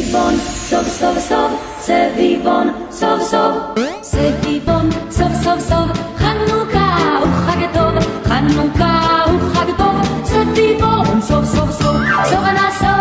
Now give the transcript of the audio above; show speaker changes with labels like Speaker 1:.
Speaker 1: סביבון, סוף סוף סוף, סביבון, סוף סוף, סביבון, סוף סוף סוף, חנוכה הוא חג טוב, חנוכה הוא חג טוב, סביבון, סוף סוף סוף, סוף נסוף